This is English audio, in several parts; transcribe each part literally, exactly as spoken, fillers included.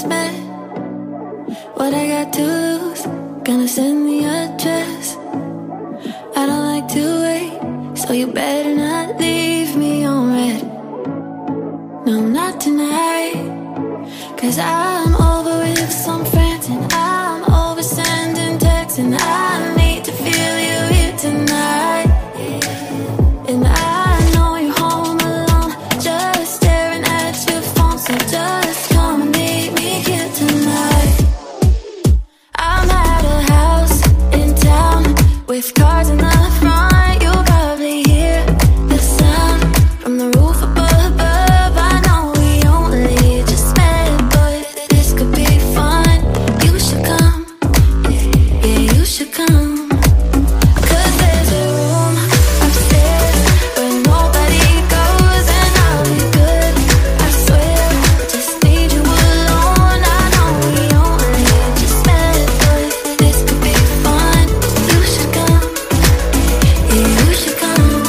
just met. What I got to lose? Gonna send the address. I don't like to wait, so you better not leave me on red. No, not tonight. Cause I'm over with some friends, and I'm over sending texts, and I need to feel you here tonight. And I know you're home alone, just staring at your phone, so just come and meet me here tonight. I'm at a house in town with cars in the front. You'll probably hear the sound from the roof above. I know we only just met, but this could be fun. You should come, yeah, you should come. Cause there's a room upstairs where nobody goes, and I'll be good, I swear. Just need you alone. I know we only just met, but this could be fun. You should come, yeah, you should come.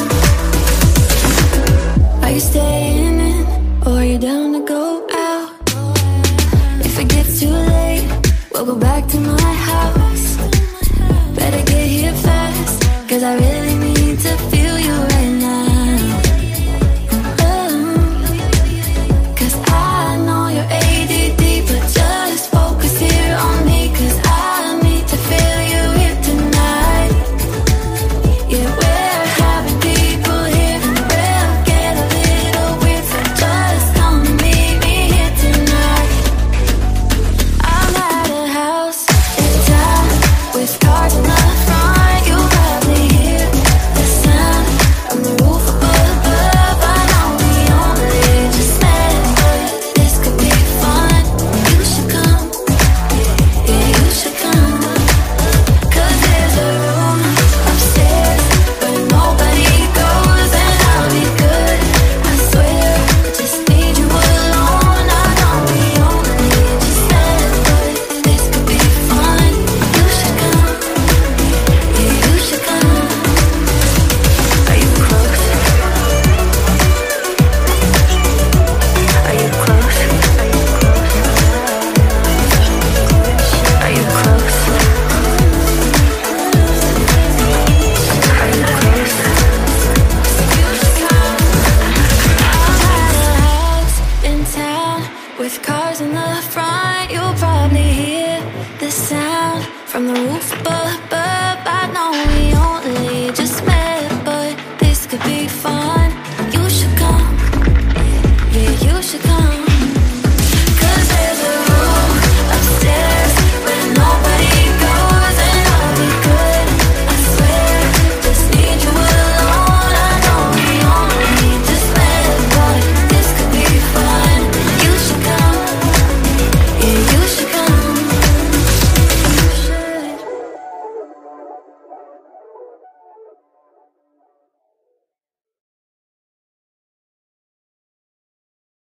Are you staying in, or are you down to go out? If it gets too late, we'll go back to my house. Better get here fast, cause I really need to feel you right now. Oh, cause I know you're A D D, but just focus here on me, cause I need to feel you here tonight. Yeah, we're having people here, and we'll get a little weird, so just come and meet me here tonight. I'm at a house in town with cars in the front. You'll probably hear the sound from the roof above. I know we only just met, but this could be fun. You should come, yeah, you should come. Cause there's a room upstairs where nobody goes, and I'll be good, I swear. Just need you alone. I know we only just met, but this could be fun. You should come, yeah, you should come. Are you close? Are you close? Are you close? Are you close? I'm at a house in town with cars in the front. You'll probably hear the sound from the roof above.